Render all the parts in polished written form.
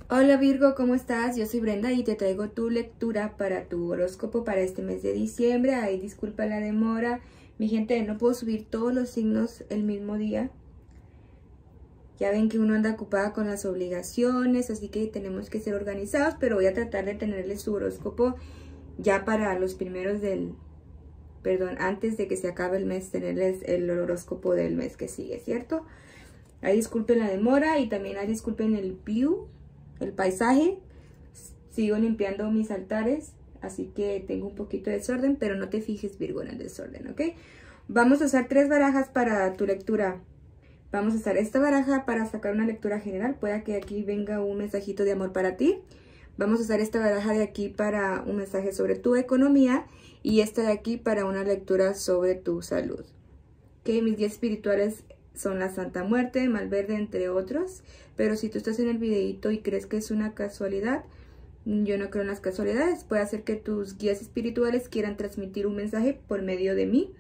Hola Virgo, ¿cómo estás? Yo soy Brenda y te traigo tu lectura para tu horóscopo para este mes de diciembre. Ay, disculpa la demora. Mi gente, no puedo subir todos los signos el mismo día. Ya ven que uno anda ocupada con las obligaciones, así que tenemos que ser organizados, pero voy a tratar de tenerles su horóscopo ya para los primeros antes de que se acabe el mes, tenerles el horóscopo del mes que sigue, ¿cierto? Ahí disculpen la demora y también ahí disculpen el view, el paisaje. Sigo limpiando mis altares, así que tengo un poquito de desorden, pero no te fijes, Virgo, en el desorden, ¿ok? Vamos a usar 3 barajas para tu lectura. Vamos a usar esta baraja para sacar una lectura general. Pueda que aquí venga un mensajito de amor para ti. Vamos a usar esta baraja de aquí para un mensaje sobre tu economía y esta de aquí para una lectura sobre tu salud. Ok, mis guías espirituales son la Santa Muerte, Malverde, entre otros. Pero si tú estás en el videito y crees que es una casualidad, yo no creo en las casualidades. Puede ser que tus guías espirituales quieran transmitir un mensaje por medio de mí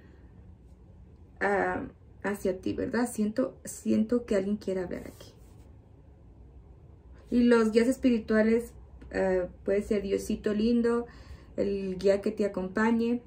hacia ti, ¿verdad? Siento que alguien quiere hablar aquí. Y los guías espirituales puede ser Diosito lindo, el guía que te acompañe,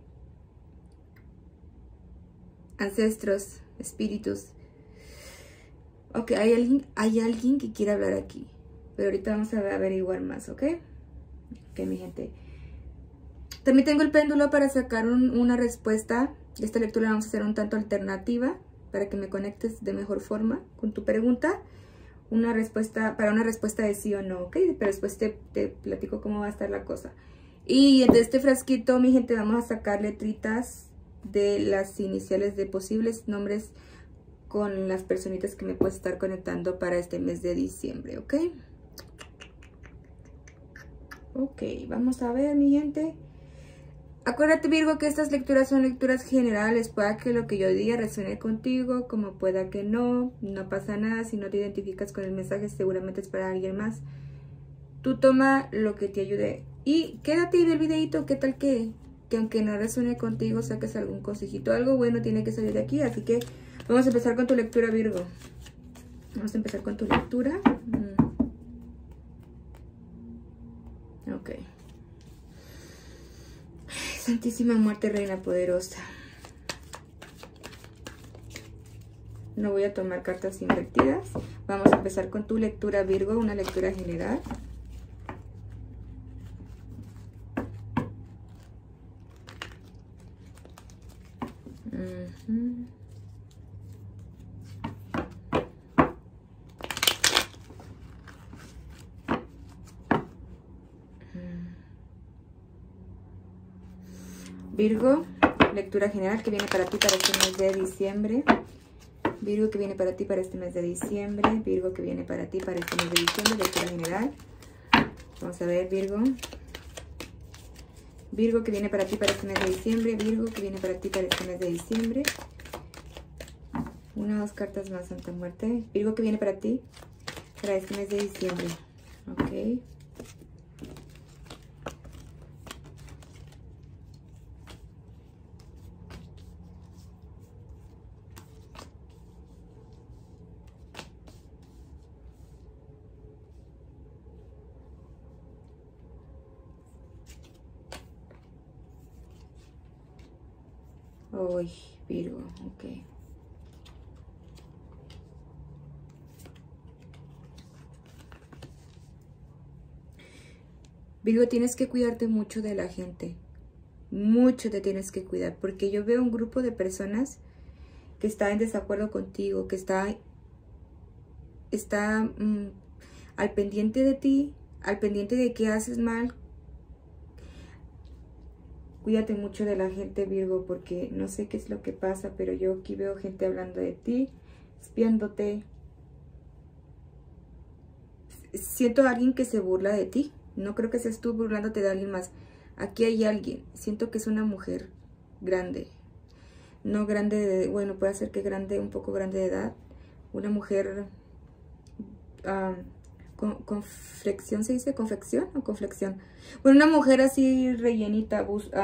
ancestros, espíritus. Ok, hay alguien que quiere hablar aquí, pero ahorita vamos a averiguar más, ¿ok? Ok, mi gente. También tengo el péndulo para sacar una respuesta. Esta lectura la vamos a hacer un tanto alternativa para que me conectes de mejor forma con tu pregunta. Para una respuesta de sí o no, ¿ok? Pero después te platico cómo va a estar la cosa. Y de este frasquito, mi gente, vamos a sacar letritas de las iniciales de posibles nombres con las personitas que me puedes estar conectando para este mes de diciembre, ¿ok? Ok, vamos a ver, mi gente. Acuérdate, Virgo, que estas lecturas son lecturas generales. Pueda que lo que yo diga resuene contigo, como pueda que no. No pasa nada. Si no te identificas con el mensaje, seguramente es para alguien más. Tú toma lo que te ayude. Y quédate y ve el videito. ¿Qué tal que aunque no resuene contigo, saques algún consejito? Algo bueno tiene que salir de aquí. Así que vamos a empezar con tu lectura, Virgo. Vamos a empezar con tu lectura. Ok. Santísima Muerte, Reina Poderosa. No voy a tomar cartas invertidas. Vamos a empezar con tu lectura, Virgo, una lectura general. Virgo, lectura general que viene para ti para este mes de diciembre. Virgo, que viene para ti para este mes de diciembre. Virgo, que viene para ti para este mes de diciembre. Lectura general. Vamos a ver, Virgo. Virgo, que viene para ti para este mes de diciembre. Virgo, que viene para ti para este mes de diciembre. Una o dos cartas más, Santa Muerte. Virgo, que viene para ti para este mes de diciembre. Ok. Uy, Virgo, ok. Virgo, tienes que cuidarte mucho de la gente. Mucho te tienes que cuidar, porque yo veo un grupo de personas que está en desacuerdo contigo, que está al pendiente de ti, al pendiente de que haces mal. Cuídate mucho de la gente, Virgo, porque no sé qué es lo que pasa, pero yo aquí veo gente hablando de ti, espiándote. Siento a alguien que se burla de ti. No creo que seas tú burlándote de alguien más. Aquí hay alguien. Siento que es una mujer grande. No grande, bueno, puede ser que grande, un poco grande de edad. Una mujer con flexión, ¿se dice? ¿Confección o conflexión? Bueno, una mujer así rellenita,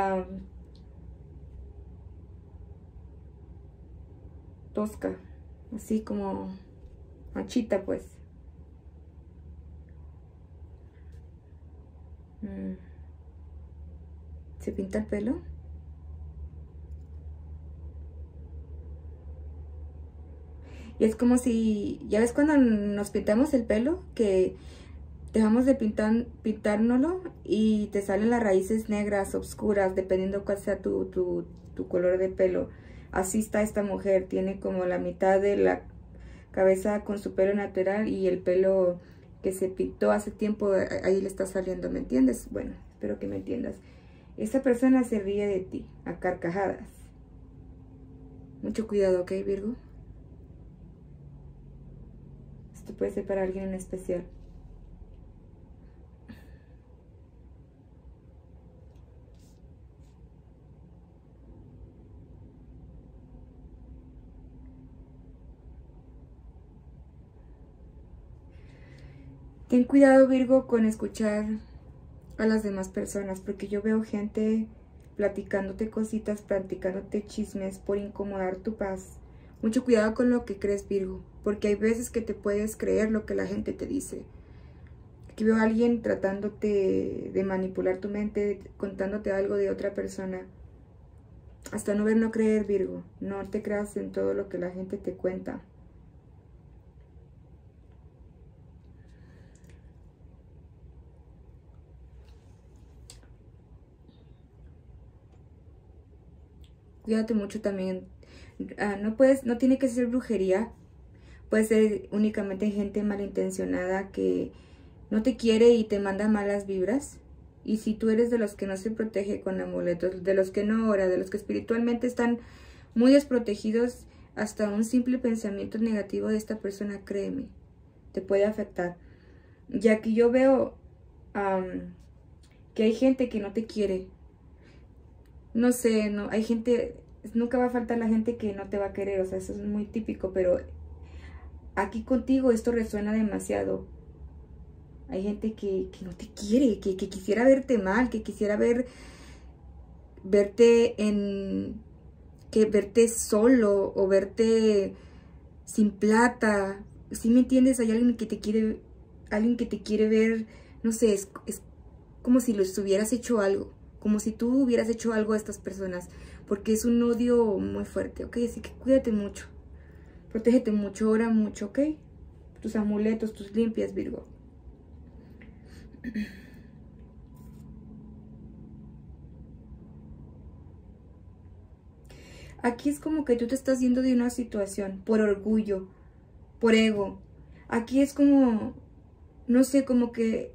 tosca, así como manchita, pues. ¿Se pinta el pelo? Y es como si, ¿ya ves cuando nos pintamos el pelo? Que dejamos de pintárnoslo y te salen las raíces negras, oscuras, dependiendo cuál sea tu color de pelo. Así está esta mujer, tiene como la mitad de la cabeza con su pelo natural y el pelo que se pintó hace tiempo, ahí le está saliendo, ¿me entiendes? Bueno, espero que me entiendas. Esa persona se ríe de ti, a carcajadas. Mucho cuidado, ¿ok, Virgo? Esto puede ser para alguien en especial. Ten cuidado, Virgo, con escuchar a las demás personas, porque yo veo gente platicándote cositas, platicándote chismes por incomodar tu paz. Mucho cuidado con lo que crees, Virgo, porque hay veces que te puedes creer lo que la gente te dice. Aquí veo a alguien tratándote de manipular tu mente, contándote algo de otra persona. Hasta no ver, no creer, Virgo. No te creas en todo lo que la gente te cuenta. Cuídate mucho también. No tiene que ser brujería. Puede ser únicamente gente malintencionada que no te quiere y te manda malas vibras. Y si tú eres de los que no se protege con amuletos, de los que no ora, de los que espiritualmente están muy desprotegidos, hasta un simple pensamiento negativo de esta persona, créeme, te puede afectar. Ya que yo veo que hay gente que no te quiere. No sé, no, hay gente, nunca va a faltar la gente que no te va a querer, o sea, eso es muy típico, pero aquí contigo esto resuena demasiado. Hay gente que no te quiere, que quisiera verte mal, que quisiera verte solo o verte sin plata. ¿Sí me entiendes? Hay alguien que te quiere ver, no sé, es como si les hubieras hecho algo. Como si tú hubieras hecho algo a estas personas, porque es un odio muy fuerte, ¿ok? Así que cuídate mucho, protégete mucho, ora mucho, ¿ok? Tus amuletos, tus limpias, Virgo. Aquí es como que tú te estás yendo de una situación por orgullo, por ego. Aquí es como, no sé, como que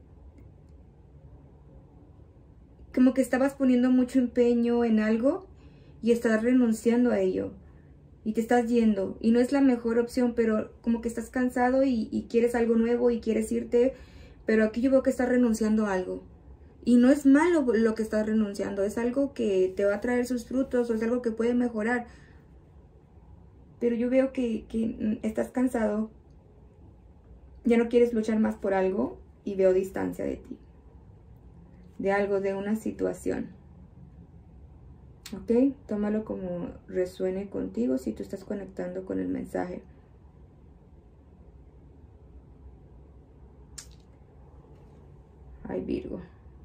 estabas poniendo mucho empeño en algo y estás renunciando a ello y te estás yendo y no es la mejor opción, pero como que estás cansado y quieres algo nuevo y quieres irte, pero aquí yo veo que estás renunciando a algo y no es malo lo que estás renunciando, es algo que te va a traer sus frutos o es algo que puede mejorar, pero yo veo que estás cansado, ya no quieres luchar más por algo y veo distancia de ti, de algo, de una situación. ¿Ok? Tómalo como resuene contigo si tú estás conectando con el mensaje. Ay, Virgo.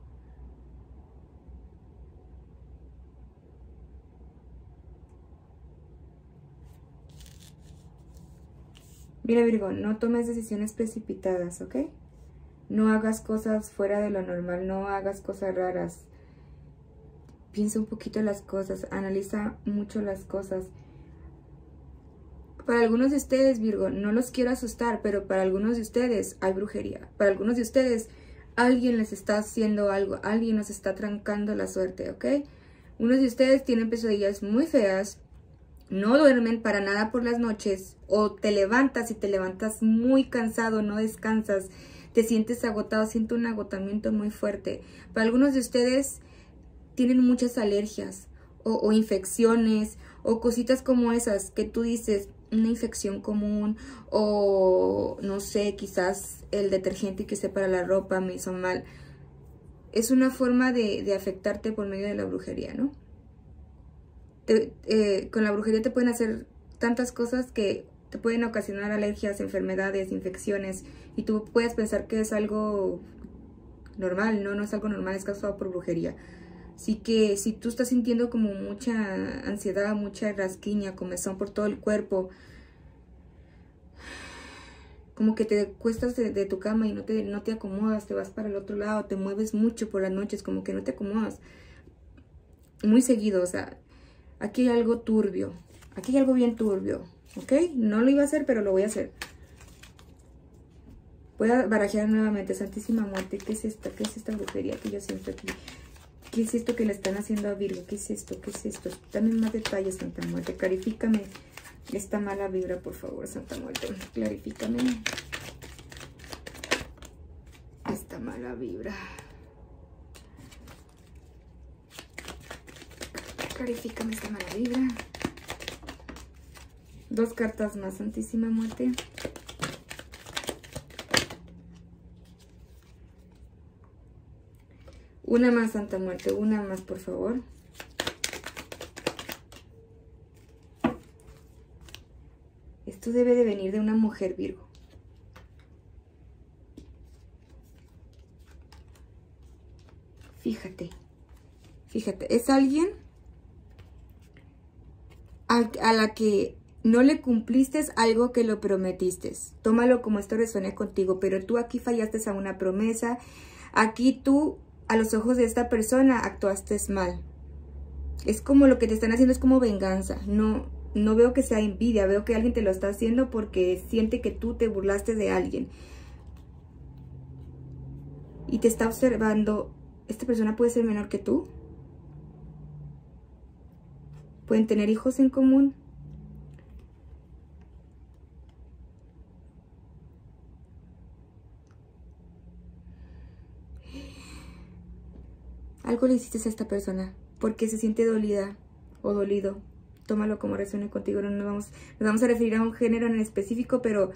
Mira, Virgo, no tomes decisiones precipitadas, ¿ok? No hagas cosas fuera de lo normal, no hagas cosas raras. Piensa un poquito las cosas, analiza mucho las cosas. Para algunos de ustedes, Virgo, no los quiero asustar, pero para algunos de ustedes hay brujería. Para algunos de ustedes, alguien les está haciendo algo, alguien nos está trancando la suerte, ¿ok? Unos de ustedes tienen pesadillas muy feas, no duermen para nada por las noches, o te levantas y te levantas muy cansado, no descansas, te sientes agotado, siento un agotamiento muy fuerte. Para algunos de ustedes tienen muchas alergias o infecciones o cositas como esas que tú dices, una infección común o no sé, quizás el detergente que usé para la ropa me hizo mal. Es una forma de afectarte por medio de la brujería, ¿no? Con la brujería te pueden hacer tantas cosas que te pueden ocasionar alergias, enfermedades, infecciones y tú puedes pensar que es algo normal, no es algo normal, es causado por brujería. Así que si tú estás sintiendo como mucha ansiedad, mucha rasquiña, comezón por todo el cuerpo, como que te cuestas de tu cama y no te acomodas, te vas para el otro lado, te mueves mucho por las noches, como que no te acomodas muy seguido, o sea, aquí hay algo turbio, aquí hay algo bien turbio, ¿ok? No lo iba a hacer, pero lo voy a hacer. Voy a barajear nuevamente. Santísima Muerte, ¿qué es esta? ¿Qué es esta brujería que yo siento aquí? ¿Qué es esto que le están haciendo a Virgo? ¿Qué es esto? ¿Qué es esto? Dame más detalles, Santa Muerte. Clarifícame esta mala vibra, por favor, Santa Muerte. Clarifícame esta mala vibra. Clarifícame esta mala vibra. 2 cartas más, Santísima Muerte. Una más, Santa Muerte, una más, por favor. Esto debe de venir de una mujer, Virgo. Fíjate, es alguien a la que no le cumpliste algo que lo prometiste. Tómalo como esto resuene contigo, pero tú aquí fallaste a una promesa. Aquí tú, a los ojos de esta persona, actuaste mal. Es como lo que te están haciendo, es como venganza. No veo que sea envidia, veo que alguien te lo está haciendo porque siente que tú te burlaste de alguien. Y te está observando. Esta persona puede ser menor que tú. Pueden tener hijos en común. Algo le hiciste a esta persona porque se siente dolida o dolido. Tómalo como resuene contigo. No nos vamos a referir a un género en específico, pero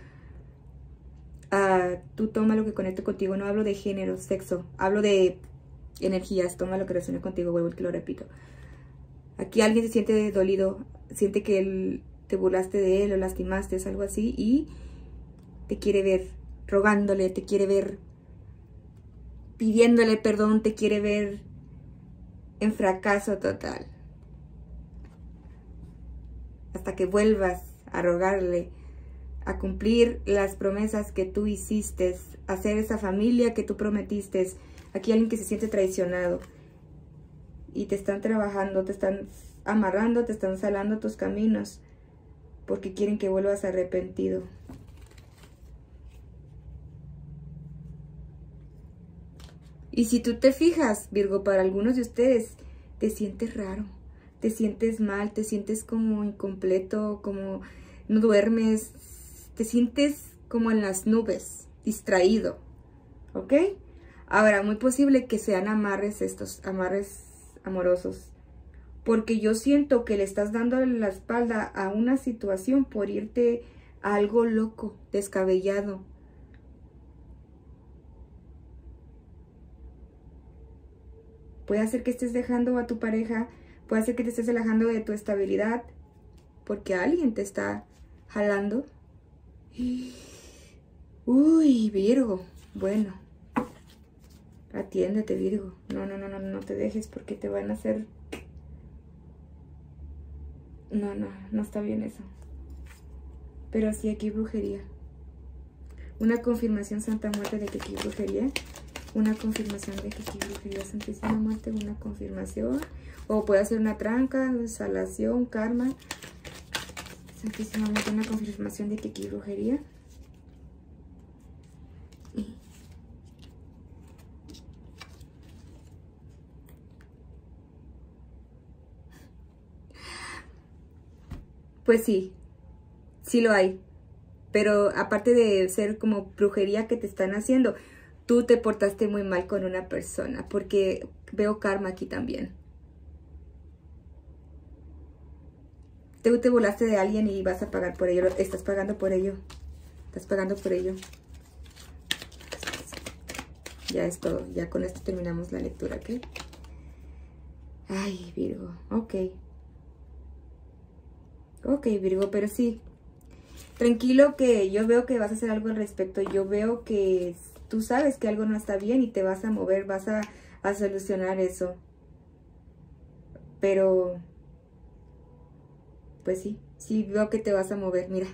tú toma lo que conecte contigo. No hablo de género, sexo. Hablo de energías. Toma lo que resuene contigo. Vuelvo que lo repito. Aquí alguien se siente dolido. Siente que te burlaste de él o lastimaste, es algo así. Y te quiere ver rogándole, te quiere ver pidiéndole perdón, te quiere ver en fracaso total. Hasta que vuelvas a rogarle, a cumplir las promesas que tú hiciste, a hacer esa familia que tú prometiste. Aquí hay alguien que se siente traicionado. Y te están trabajando, te están amarrando, te están salando tus caminos. Porque quieren que vuelvas arrepentido. Y si tú te fijas, Virgo, para algunos de ustedes, te sientes raro, te sientes mal, te sientes como incompleto, como no duermes, te sientes como en las nubes, distraído, ¿ok? Ahora, muy posible que sean amarres estos, amarres amorosos, porque yo siento que le estás dando la espalda a una situación por irte a algo loco, descabellado. Puede hacer que estés dejando a tu pareja, puede hacer que te estés alejando de tu estabilidad, porque alguien te está jalando. Uy, Virgo, bueno, atiéndete, Virgo. No te dejes porque te van a hacer... No está bien eso. Pero sí, aquí hay brujería. Una confirmación, Santa Muerte, de que aquí hay brujería. Una confirmación de que aquí hay brujería, Santísima Muerte, una confirmación. O puede ser una tranca, salación, karma. Santísima Muerte, una confirmación de que aquí hay brujería. Pues sí, sí lo hay. Pero aparte de ser como brujería que te están haciendo, tú te portaste muy mal con una persona, porque veo karma aquí también. Te burlaste de alguien y vas a pagar por ello, estás pagando por ello. Estás pagando por ello. Ya es todo, ya con esto terminamos la lectura, ¿ok? Ay, Virgo, ok. Ok, Virgo, pero sí. Tranquilo, que yo veo que vas a hacer algo al respecto. Yo veo que tú sabes que algo no está bien y te vas a mover, vas a solucionar eso. Pero, pues sí veo que te vas a mover, mira.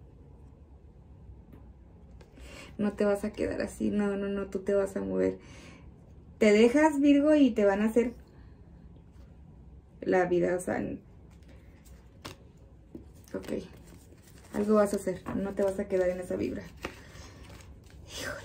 No te vas a quedar así, no, tú te vas a mover. Te dejas, Virgo, y te van a hacer la vida, o sea, ok, algo vas a hacer, no te vas a quedar en esa vibra. Híjole,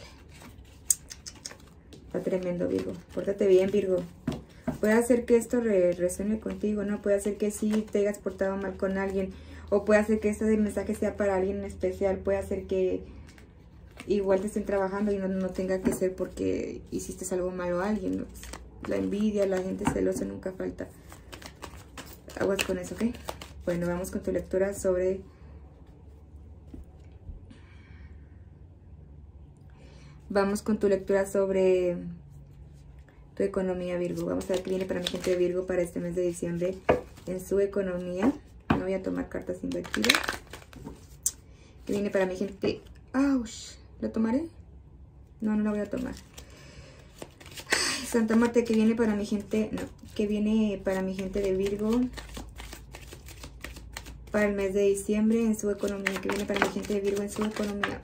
está tremendo, Virgo, pórtate bien, Virgo. Puede hacer que esto resuene contigo, ¿no? Puede hacer que sí te hayas portado mal con alguien, o puede hacer que este mensaje sea para alguien en especial, puede hacer que igual te estén trabajando y no tenga que ser porque hiciste algo malo a alguien, ¿no? La envidia, la gente celosa nunca falta. Aguas con eso, ¿ok? Bueno, vamos con tu lectura sobre... Vamos con tu lectura sobre tu economía, Virgo. Vamos a ver qué viene para mi gente de Virgo para este mes de diciembre en su economía. No voy a tomar cartas invertidas. ¿Qué viene para mi gente? ¡Auch! ¿Lo tomaré? No la voy a tomar. Ay, Santa Muerte, ¿qué viene para mi gente? No, ¿qué viene para mi gente de Virgo para el mes de diciembre en su economía? ¿Qué viene para mi gente de Virgo en su economía?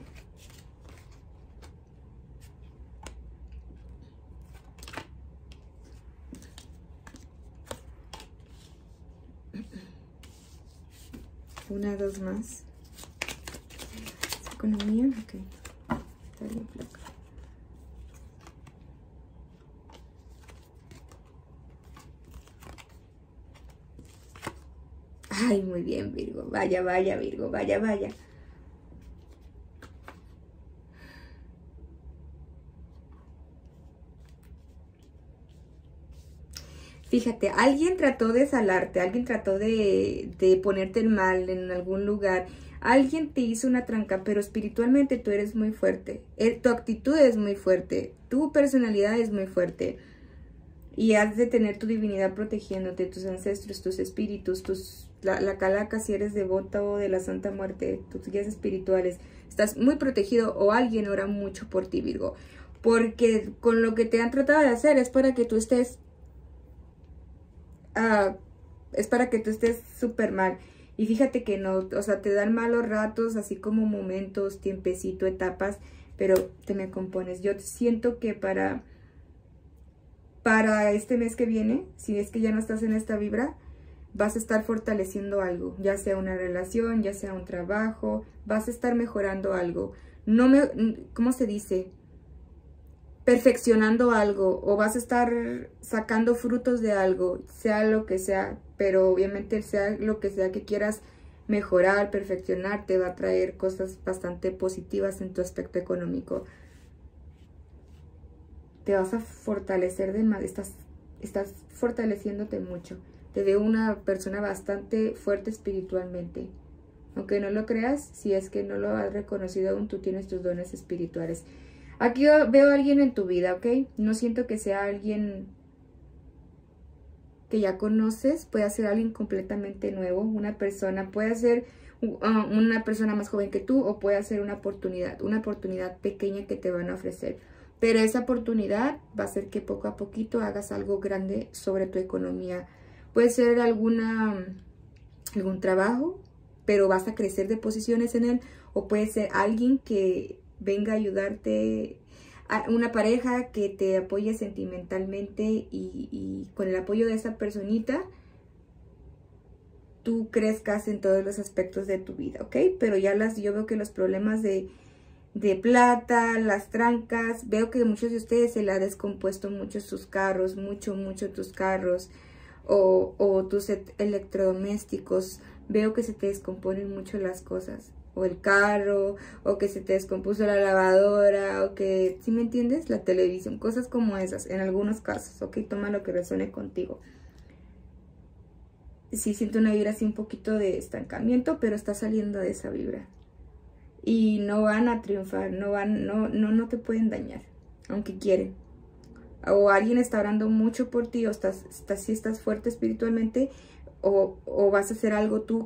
Una, dos más. Su economía, ok. Está bien, placa. Ay, muy bien, Virgo. Vaya, Virgo. Vaya. Fíjate, alguien trató de salarte, alguien trató de ponerte en mal en algún lugar. Alguien te hizo una tranca, pero espiritualmente tú eres muy fuerte. Tu actitud es muy fuerte. Tu personalidad es muy fuerte. Y has de tener tu divinidad protegiéndote, tus ancestros, tus espíritus, la calaca si eres devoto de la Santa Muerte, tus guías espirituales. Estás muy protegido o alguien ora mucho por ti, Virgo. Porque con lo que te han tratado de hacer es para que tú estés... es para que tú estés súper mal. Y fíjate que no, o sea, te dan malos ratos, así como momentos, tiempecito, etapas, pero te me compones. Yo siento que para este mes que viene, si es que ya no estás en esta vibra, vas a estar fortaleciendo algo, ya sea una relación, ya sea un trabajo, vas a estar mejorando algo. ¿Cómo se dice? Perfeccionando algo, o vas a estar sacando frutos de algo, sea lo que sea, pero obviamente sea lo que sea que quieras mejorar, perfeccionar, te va a traer cosas bastante positivas en tu aspecto económico. Te vas a fortalecer de más, estás fortaleciéndote mucho. Te veo una persona bastante fuerte espiritualmente. Aunque no lo creas, si es que no lo has reconocido aún, tú tienes tus dones espirituales. Aquí veo a alguien en tu vida, ¿ok? No siento que sea alguien que ya conoces, puede ser alguien completamente nuevo, una persona, puede ser una persona más joven que tú o puede ser una oportunidad pequeña que te van a ofrecer. Pero esa oportunidad va a hacer que poco a poquito hagas algo grande sobre tu economía. Puede ser algún trabajo, pero vas a crecer de posiciones en él, o puede ser alguien que venga a ayudarte, una pareja que te apoye sentimentalmente y con el apoyo de esa personita tú crezcas en todos los aspectos de tu vida, ¿ok? Pero yo veo que los problemas de plata, las trancas, veo que muchos de ustedes se le ha descompuesto mucho sus carros, mucho tus carros o tus electrodomésticos. Veo que se te descomponen mucho las cosas, o el carro, o que se te descompuso la lavadora, o que, ¿sí me entiendes? La televisión, cosas como esas, en algunos casos, ¿ok? Toma lo que resuene contigo. Sí siento una vibra así un poquito de estancamiento, pero está saliendo de esa vibra. Y no van a triunfar, no te pueden dañar, aunque quieren. O alguien está orando mucho por ti, o si estás fuerte espiritualmente, o vas a hacer algo tú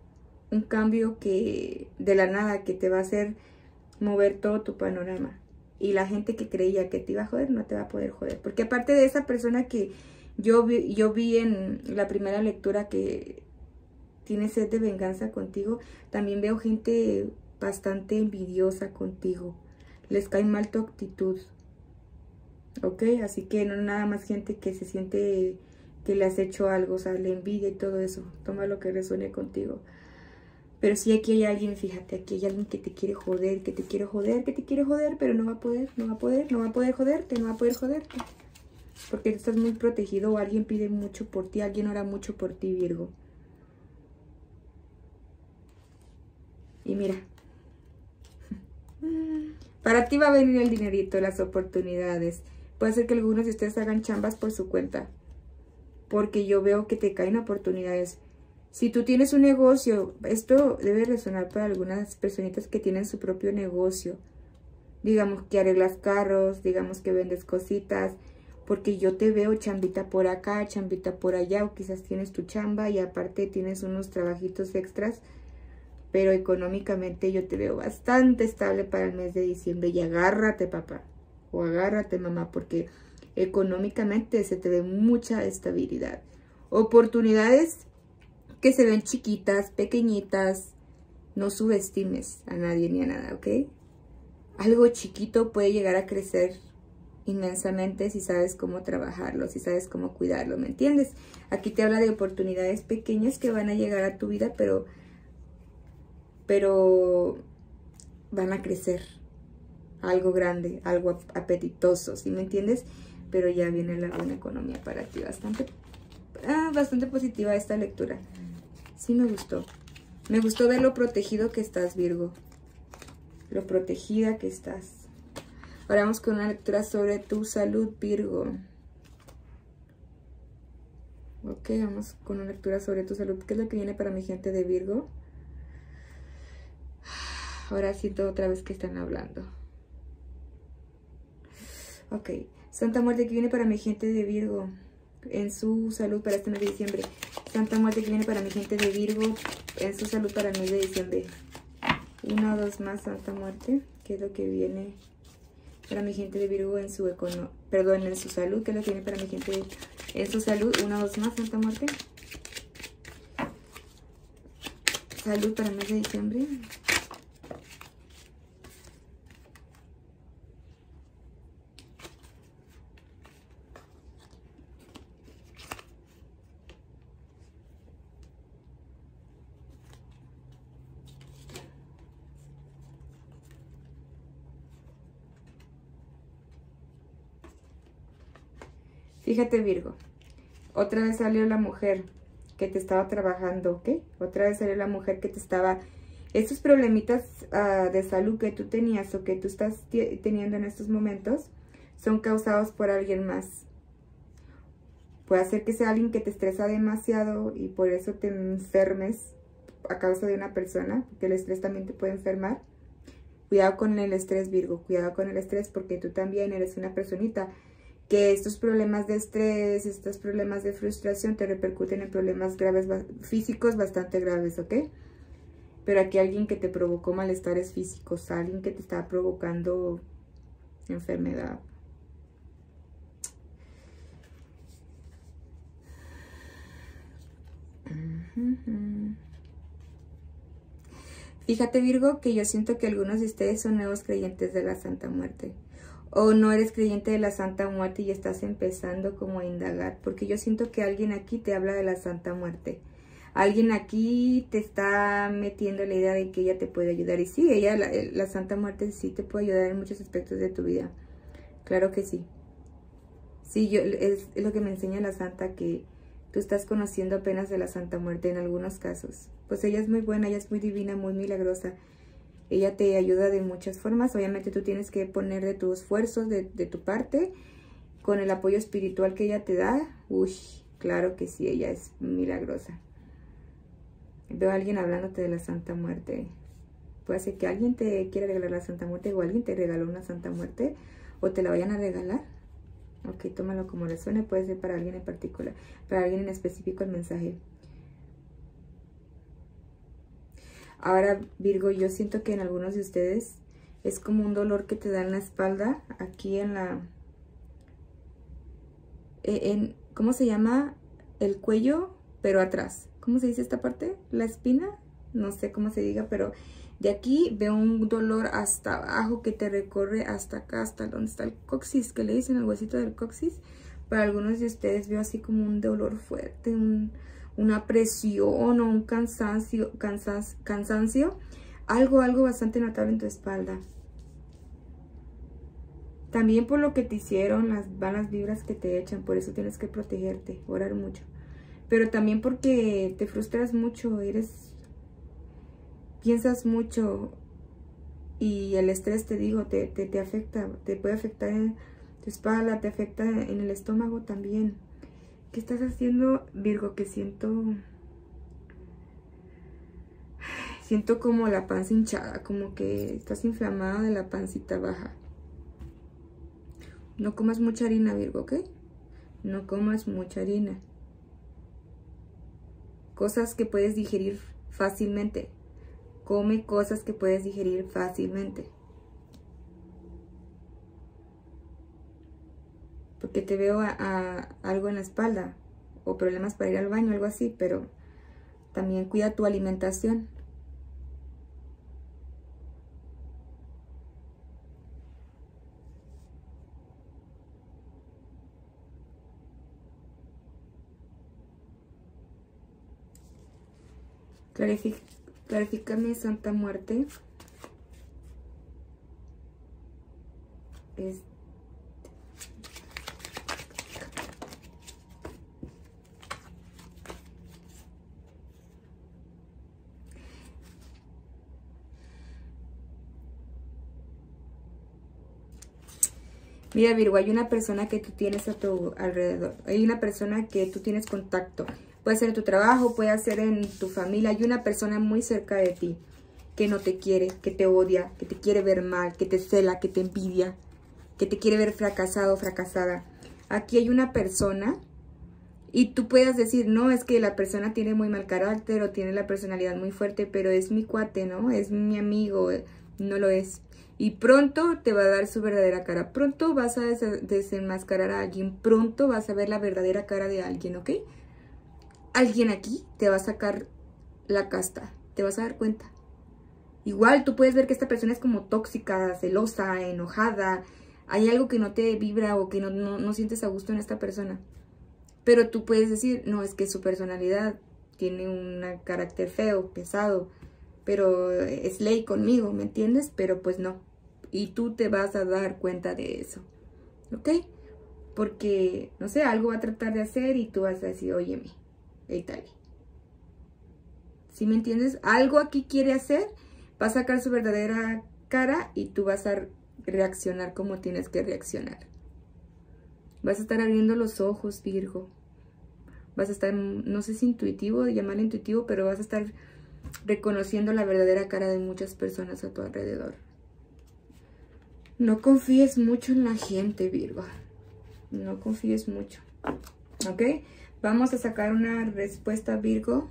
un cambio que de la nada, que te va a hacer mover todo tu panorama. Y la gente que creía que te iba a joder, no te va a poder joder. Porque aparte de esa persona que yo vi en la primera lectura que tiene sed de venganza contigo, también veo gente bastante envidiosa contigo. Les cae mal tu actitud. ¿Ok? Así que no nada más gente que se siente que le has hecho algo, o sea, la envidia y todo eso. Toma lo que resuene contigo. Pero sí, aquí hay alguien, fíjate, aquí hay alguien que te quiere joder, que te quiere joder, que te quiere joder, pero no va a poder, no va a poder, no va a poder joderte, no va a poder joderte. Porque estás muy protegido o alguien pide mucho por ti, alguien ora mucho por ti, Virgo. Y mira, para ti va a venir el dinerito, las oportunidades. Puede ser que algunos de ustedes hagan chambas por su cuenta, porque yo veo que te caen oportunidades. Si tú tienes un negocio, esto debe resonar para algunas personitas que tienen su propio negocio. Digamos que arreglas carros, digamos que vendes cositas, porque yo te veo chambita por acá, chambita por allá, o quizás tienes tu chamba y aparte tienes unos trabajitos extras, pero económicamente yo te veo bastante estable para el mes de diciembre. Y agárrate, papá, o agárrate, mamá, porque económicamente se te ve mucha estabilidad. Oportunidades que se ven chiquitas, pequeñitas. No subestimes a nadie ni a nada, ¿ok? Algo chiquito puede llegar a crecer inmensamente si sabes cómo trabajarlo, si sabes cómo cuidarlo, ¿me entiendes? Aquí te habla de oportunidades pequeñas que van a llegar a tu vida, pero van a crecer. Algo grande, algo apetitoso, ¿sí me entiendes? Pero ya viene la buena economía para ti, bastante positiva esta lectura. Sí me gustó. Me gustó ver lo protegido que estás, Virgo. Lo protegida que estás. Ahora vamos con una lectura sobre tu salud, Virgo. Ok, vamos con una lectura sobre tu salud. ¿Qué es lo que viene para mi gente de Virgo? Ahora siento otra vez que están hablando. Ok, Santa Muerte, que viene para mi gente de Virgo en su salud para este mes de diciembre. Santa Muerte, que viene para mi gente de Virgo en su salud para el mes de diciembre. Una o dos más, Santa Muerte. ¿Qué es lo que viene para mi gente de Virgo en su en su salud? ¿Qué es lo que viene para mi gente en su salud? Una o dos más, Santa Muerte. Salud para el mes de diciembre. Fíjate, Virgo, otra vez salió la mujer que te estaba trabajando, ¿ok? Otra vez salió la mujer que te estaba... Estos problemitas de salud que tú tenías o que tú estás teniendo en estos momentos son causados por alguien más. Puede ser que sea alguien que te estresa demasiado y por eso te enfermes a causa de una persona, porque el estrés también te puede enfermar. Cuidado con el estrés, Virgo, cuidado con el estrés porque tú también eres una personita que estos problemas de estrés, estos problemas de frustración te repercuten en problemas graves, físicos bastante graves, ¿ok? Pero aquí alguien que te provocó malestares físicos, alguien que te está provocando enfermedad. Fíjate, Virgo, que yo siento que algunos de ustedes son nuevos creyentes de la Santa Muerte. O no eres creyente de la Santa Muerte y estás empezando como a indagar. Porque yo siento que alguien aquí te habla de la Santa Muerte. Alguien aquí te está metiendo la idea de que ella te puede ayudar. Y sí, ella, la Santa Muerte sí te puede ayudar en muchos aspectos de tu vida. Claro que sí. Sí, es lo que me enseña la Santa, que tú estás conociendo apenas de la Santa Muerte en algunos casos. Pues ella es muy buena, ella es muy divina, muy milagrosa. Ella te ayuda de muchas formas. Obviamente tú tienes que poner de tus esfuerzos, de tu parte, con el apoyo espiritual que ella te da. Uy, claro que sí, ella es milagrosa. Veo a alguien hablándote de la Santa Muerte. Puede ser que alguien te quiera regalar la Santa Muerte o alguien te regaló una Santa Muerte o te la vayan a regalar. Ok, tómalo como le suene. Puede ser para alguien en particular, para alguien en específico el mensaje. Ahora, Virgo, yo siento que en algunos de ustedes Es como un dolor que te da en la espalda, aquí en la... ¿cómo se llama? El cuello, pero atrás. ¿Cómo se dice esta parte? ¿La espina? No sé cómo se diga, pero de aquí veo un dolor hasta abajo que te recorre hasta acá, hasta donde está el coxis, que le dicen el huesito del coxis. Para algunos de ustedes veo así como un dolor fuerte, una presión o un cansancio, algo bastante notable en tu espalda. También por lo que te hicieron, las malas vibras que te echan, por eso tienes que protegerte, orar mucho. Pero también porque te frustras mucho, piensas mucho y el estrés, te digo, te afecta, te puede afectar en tu espalda, te afecta en el estómago también. ¿Qué estás haciendo, Virgo? Que siento como la panza hinchada, como que estás inflamada de la pancita baja. No comas mucha harina, Virgo, ¿ok? No comas mucha harina. Cosas que puedes digerir fácilmente. Come cosas que puedes digerir fácilmente. Porque te veo algo en la espalda. O problemas para ir al baño, algo así. Pero también cuida tu alimentación. Clarifícame, Santa Muerte. Mira, Virgo, hay una persona que tú tienes a tu alrededor. Hay una persona que tú tienes contacto. Puede ser en tu trabajo, puede ser en tu familia. Hay una persona muy cerca de ti que no te quiere, que te odia, que te quiere ver mal, que te cela, que te envidia, que te quiere ver fracasado, fracasada. Aquí hay una persona y tú puedes decir, no, es que la persona tiene muy mal carácter o tiene la personalidad muy fuerte, pero es mi cuate, ¿no? Es mi amigo, no lo es. Y pronto te va a dar su verdadera cara. Pronto vas a desenmascarar a alguien. Pronto vas a ver la verdadera cara de alguien, ¿ok? Alguien aquí te va a sacar la casta. Te vas a dar cuenta. Igual tú puedes ver que esta persona es como tóxica, celosa, enojada. Hay algo que no te vibra o que no sientes a gusto en esta persona. Pero tú puedes decir, no, es que su personalidad tiene un carácter feo, pesado. Pero es ley conmigo, ¿me entiendes? Pero pues no. Y tú te vas a dar cuenta de eso, ¿ok? Porque, no sé, algo va a tratar de hacer y tú vas a decir, óyeme, hey, tal. ¿Sí me entiendes? Algo aquí quiere hacer, va a sacar su verdadera cara y tú vas a reaccionar como tienes que reaccionar. Vas a estar abriendo los ojos, Virgo. Vas a estar, no sé si intuitivo, llamarlo intuitivo, pero vas a estar reconociendo la verdadera cara de muchas personas a tu alrededor. No confíes mucho en la gente, Virgo. No confíes mucho. ¿Ok? Vamos a sacar una respuesta, Virgo.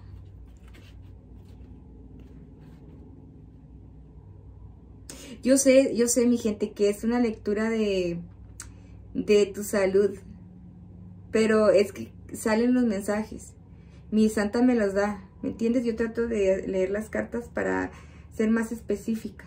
Yo sé, mi gente, que es una lectura de tu salud. Pero es que salen los mensajes. Mi santa me los da. ¿Me entiendes? Yo trato de leer las cartas para ser más específica.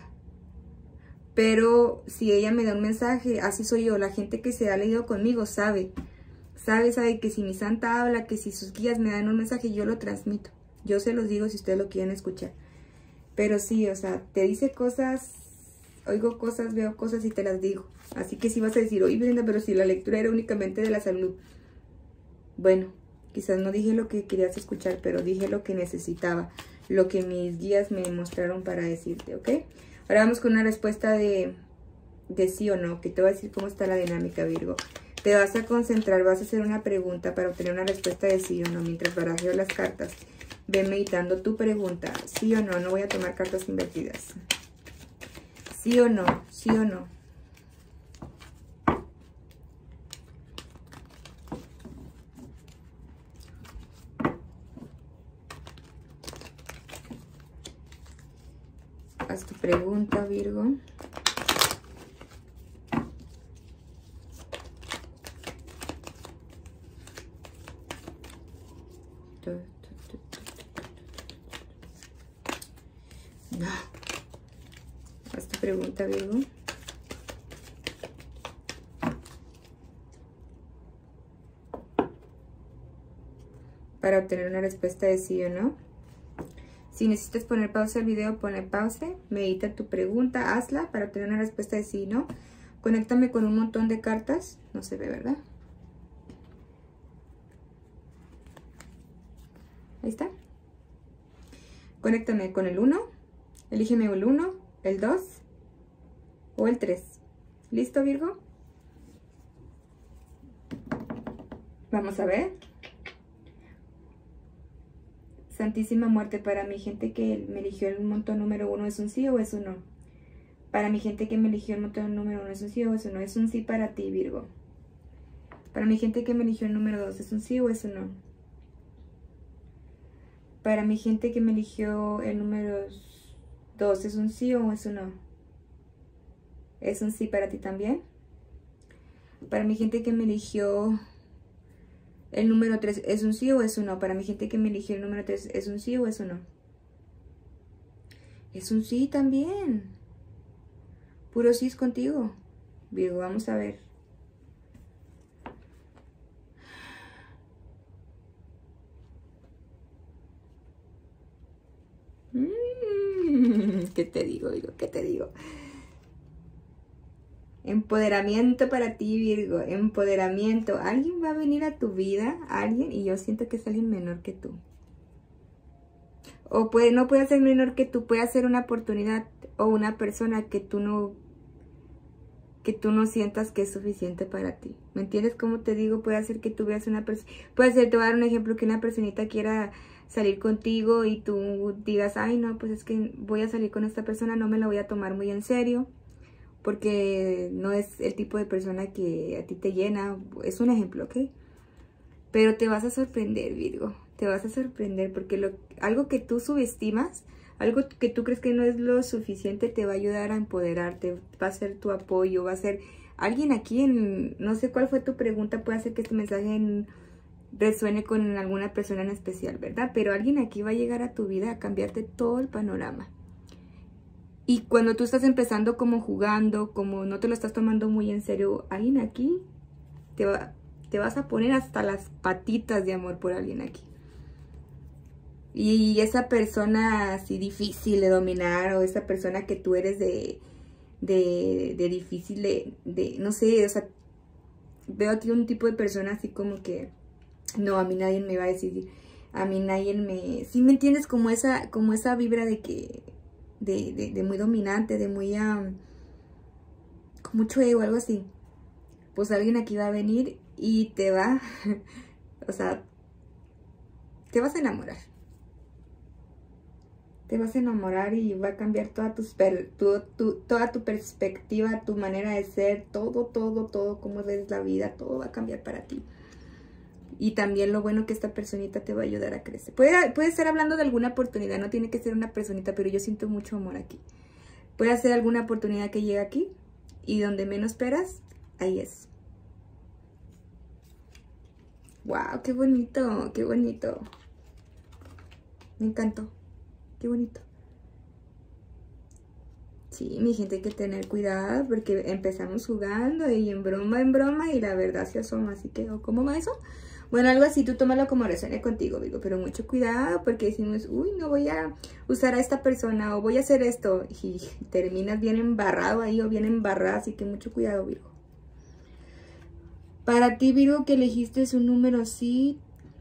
Pero si ella me da un mensaje, así soy yo. La gente que se ha leído conmigo sabe que si mi santa habla, que si sus guías me dan un mensaje, yo lo transmito. Yo se los digo si ustedes lo quieren escuchar. Pero sí, o sea, te dice cosas, oigo cosas, veo cosas y te las digo. Así que si vas a decir, oye Brenda, pero si la lectura era únicamente de la salud. Bueno, quizás no dije lo que querías escuchar, pero dije lo que necesitaba. Lo que mis guías me mostraron para decirte, ¿ok? Ahora vamos con una respuesta de sí o no, que te voy a decir cómo está la dinámica, Virgo. Te vas a concentrar, vas a hacer una pregunta para obtener una respuesta de sí o no. Mientras barajeo las cartas, ve meditando tu pregunta. Sí o no, no voy a tomar cartas invertidas. Sí o no, sí o no. Haz tu pregunta, Virgo. No. Haz tu pregunta, Virgo. Para obtener una respuesta de sí o no. Si necesitas poner pausa al video, ponle pausa. Medita tu pregunta, hazla para obtener una respuesta de sí o no. Conéctame con un montón de cartas. No se ve, ¿verdad? Ahí está. Conéctame con el 1. Elígeme el 1, el 2 o el 3. ¿Listo, Virgo? Vamos a ver. Santísima muerte, para mi gente que me eligió el montón número 1, ¿es un sí o es un no? Para mi gente que me eligió el montón número 1, ¿es un sí o es un no? Es un sí para ti, Virgo. Para mi gente que me eligió el número 2, ¿es un sí o es un no? Para mi gente que me eligió el número 2, ¿es un sí o es un no? ¿Es un sí para ti también? Para mi gente que me eligió el número 3, ¿es un sí o es un no? Para mi gente que me eligió el número 3, ¿es un sí o es un no? Es un sí también. Puro sí es contigo, Virgo. Vamos a ver. ¿Qué te digo, Virgo? ¿Qué te digo? Empoderamiento para ti, Virgo. Empoderamiento. Alguien va a venir a tu vida, alguien, y yo siento que es alguien menor que tú. O no puede ser menor que tú, puede ser una oportunidad o una persona que tú no sientas que es suficiente para ti. ¿Me entiendes cómo te digo? Puede ser que tú veas una persona, puede ser, te voy a dar un ejemplo, que una personita quiera salir contigo y tú digas, ay no, pues es que voy a salir con esta persona, no me la voy a tomar muy en serio, porque no es el tipo de persona que a ti te llena. Es un ejemplo, ¿ok? Pero te vas a sorprender, Virgo. Te vas a sorprender porque algo que tú subestimas, algo que tú crees que no es lo suficiente, te va a ayudar a empoderarte. Va a ser tu apoyo, va a ser alguien aquí no sé cuál fue tu pregunta, puede ser que este mensaje resuene con alguna persona en especial, ¿verdad? Pero alguien aquí va a llegar a tu vida a cambiarte todo el panorama. Y cuando tú estás empezando como jugando, como no te lo estás tomando muy en serio, alguien aquí te vas a poner hasta las patitas de amor por alguien aquí. Y esa persona así difícil de dominar, o esa persona que tú eres de difícil no sé, o sea, veo aquí un tipo de persona así como que, no, a mí nadie me va a decir, a mí nadie me... ¿Sí me entiendes? Como esa vibra de que... De muy dominante, de muy... con mucho ego, algo así. Pues alguien aquí va a venir y te va... o sea, te vas a enamorar. Te vas a enamorar y va a cambiar toda toda tu perspectiva, tu manera de ser, todo, cómo ves la vida, todo va a cambiar para ti. Y también lo bueno que esta personita te va a ayudar a crecer. Puede estar hablando de alguna oportunidad, no tiene que ser una personita, pero yo siento mucho amor aquí. Puede ser alguna oportunidad que llega aquí y donde menos esperas, ahí es. ¡Wow! ¡Qué bonito! ¡Qué bonito! Me encantó. ¡Qué bonito! Sí, mi gente, hay que tener cuidado porque empezamos jugando y en broma y la verdad se asoma. Así que, ¿cómo va eso? Bueno, algo así, tú tómalo como resuene contigo, digo, pero mucho cuidado porque decimos, uy, no voy a usar a esta persona o voy a hacer esto y terminas bien embarrado ahí o bien embarrada, así que mucho cuidado, Virgo. Para ti, Virgo, que elegiste un número sí,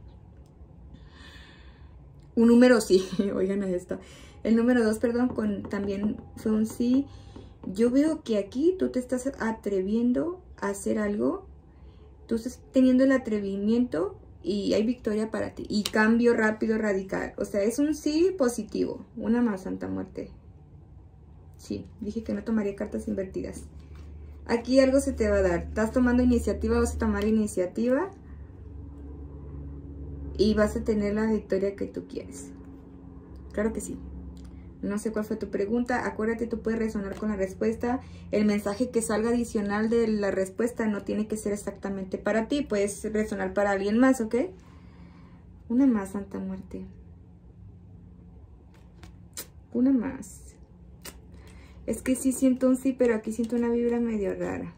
oigan a esto, el número 2, perdón, también fue un sí. Yo veo que aquí tú te estás atreviendo a hacer algo. Tú estás teniendo el atrevimiento y hay victoria para ti. Y cambio rápido, radical. O sea, es un sí positivo. Una más, Santa Muerte. Sí, dije que no tomaría cartas invertidas. Aquí algo se te va a dar. Estás tomando iniciativa, vas a tomar iniciativa. Y vas a tener la victoria que tú quieres. Claro que sí. No sé cuál fue tu pregunta. Acuérdate, tú puedes resonar con la respuesta. El mensaje que salga adicional de la respuesta no tiene que ser exactamente para ti. Puedes resonar para alguien más, ¿ok? Una más, Santa Muerte. Una más. Es que sí siento un sí, pero aquí siento una vibra medio rara.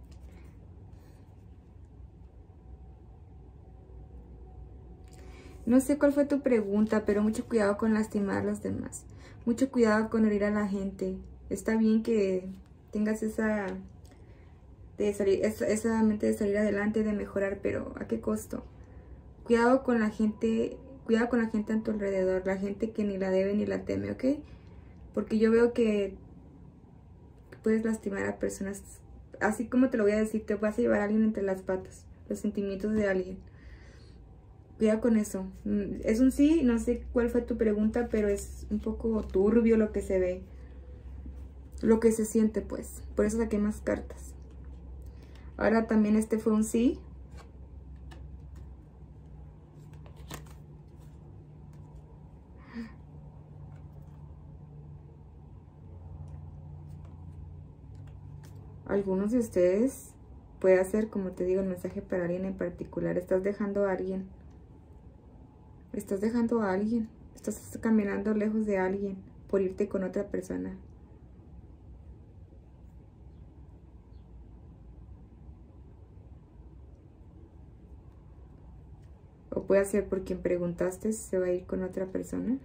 No sé cuál fue tu pregunta, pero mucho cuidado con lastimar a los demás. Mucho cuidado con herir a la gente. Está bien que tengas esa mente de salir adelante, de mejorar, pero ¿a qué costo? Cuidado con la gente a tu alrededor, la gente que ni la debe ni la teme, ¿ok? Porque yo veo que puedes lastimar a personas, así como te lo voy a decir, te vas a llevar a alguien entre las patas, los sentimientos de alguien. Cuidado con eso. Es un sí, no sé cuál fue tu pregunta, pero es un poco turbio lo que se ve. Lo que se siente, pues. Por eso saqué más cartas. Ahora también este fue un sí. Algunos de ustedes puede hacer, como te digo, el mensaje para alguien en particular. Estás dejando a alguien. Estás dejando a alguien. Estás caminando lejos de alguien por irte con otra persona. O puede ser por quien preguntaste, se va a ir con otra persona.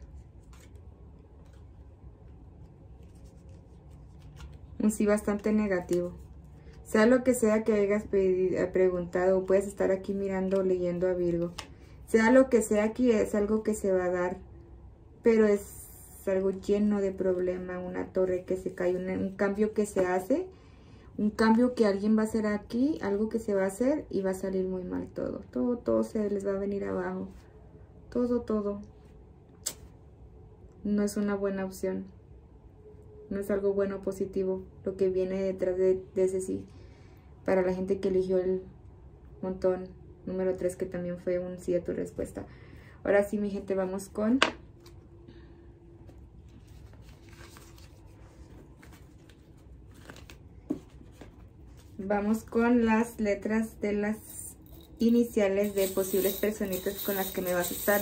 Un sí bastante negativo. Sea lo que sea que hayas preguntado, puedes estar aquí mirando o leyendo a Virgo. Sea lo que sea aquí, es algo que se va a dar, pero es algo lleno de problema, una torre que se cae, un cambio que se hace, un cambio que alguien va a hacer aquí, algo que se va a hacer y va a salir muy mal todo. Todo se les va a venir abajo. Todo. No es una buena opción. No es algo bueno, positivo, lo que viene detrás de ese sí. Para la gente que eligió el montón número 3, que también fue un sí a tu respuesta. Ahora sí, mi gente, vamos con... Vamos con las letras de las iniciales de posibles personitas con las que me vas a estar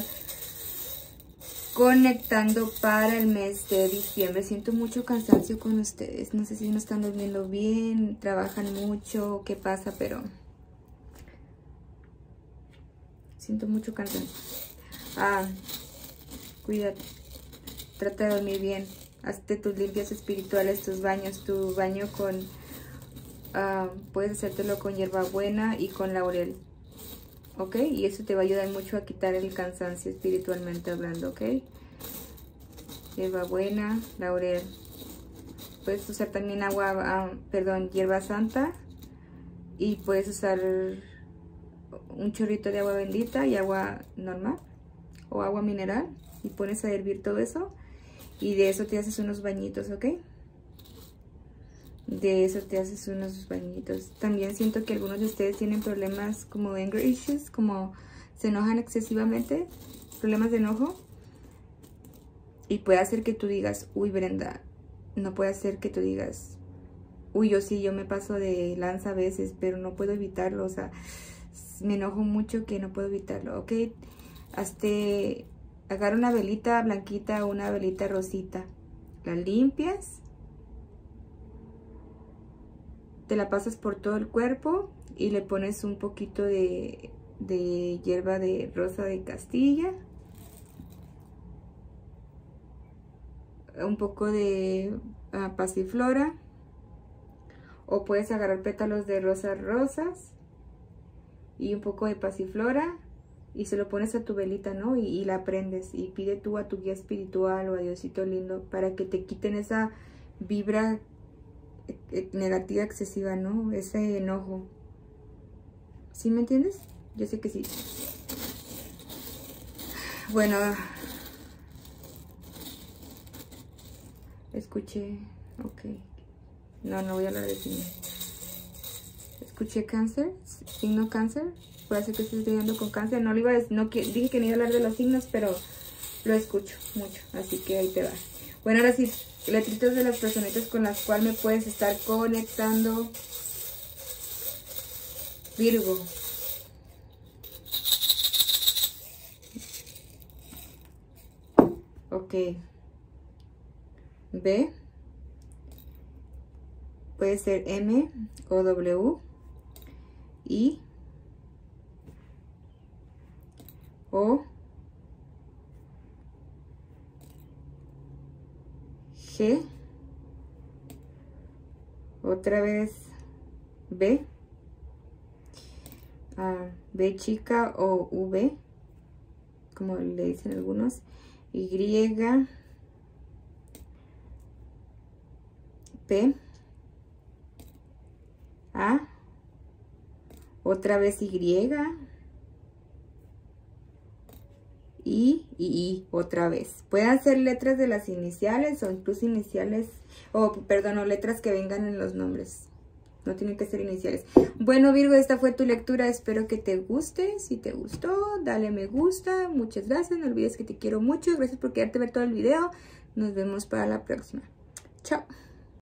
conectando para el mes de diciembre. Siento mucho cansancio con ustedes. No sé si no están durmiendo bien, trabajan mucho, qué pasa, pero siento mucho cansancio. Cuídate. Trata de dormir bien. Hazte tus limpias espirituales, tus baños, tu baño con... puedes hacértelo con hierbabuena y con laurel. ¿Ok? Y eso te va a ayudar mucho a quitar el cansancio espiritualmente hablando, ¿ok? Hierbabuena, laurel. Puedes usar también hierba santa. Y puedes usar un chorrito de agua bendita y agua normal o agua mineral. Y pones a hervir todo eso. Y de eso te haces unos bañitos, ¿ok? De eso te haces unos bañitos. También siento que algunos de ustedes tienen problemas como anger issues, como se enojan excesivamente, problemas de enojo. Y puede hacer que tú digas, uy, Brenda, no puede hacer que tú digas, uy, yo me paso de lanza a veces, pero no puedo evitarlo. O sea, me enojo mucho que no puedo evitarlo, ¿ok? Agarra una velita blanquita o una velita rosita. La limpias. Te la pasas por todo el cuerpo y le pones un poquito de hierba de rosa de Castilla, un poco de pasiflora, o puedes agarrar pétalos de rosas y un poco de pasiflora y se lo pones a tu velita, ¿no? Y la prendes y pide tú a tu guía espiritual o a Diosito lindo para que te quiten esa vibra negativa excesiva, ¿no? Ese enojo. ¿Sí me entiendes? Yo sé que sí. Bueno, escuché, ok. No voy a hablar de signo. Escuché cáncer, signo cáncer. Puede ser que estés lidiando con cáncer. No lo iba a decir, dije que no iba a hablar de los signos, pero lo escucho mucho. Así que ahí te va. Bueno, ahora sí, letritas de las personitas con las cuales me puedes estar conectando. Virgo. Ok. B. puede ser M o W, I O, G, otra vez B, B chica o V, como le dicen algunos, Y, P, A, otra vez Y, I, otra vez. Pueden ser letras de las iniciales o incluso iniciales, o letras que vengan en los nombres. No tienen que ser iniciales. Bueno, Virgo, esta fue tu lectura. Espero que te guste. Si te gustó, dale me gusta. Muchas gracias. No olvides que te quiero mucho. Gracias por quedarte a ver todo el video. Nos vemos para la próxima. Chao.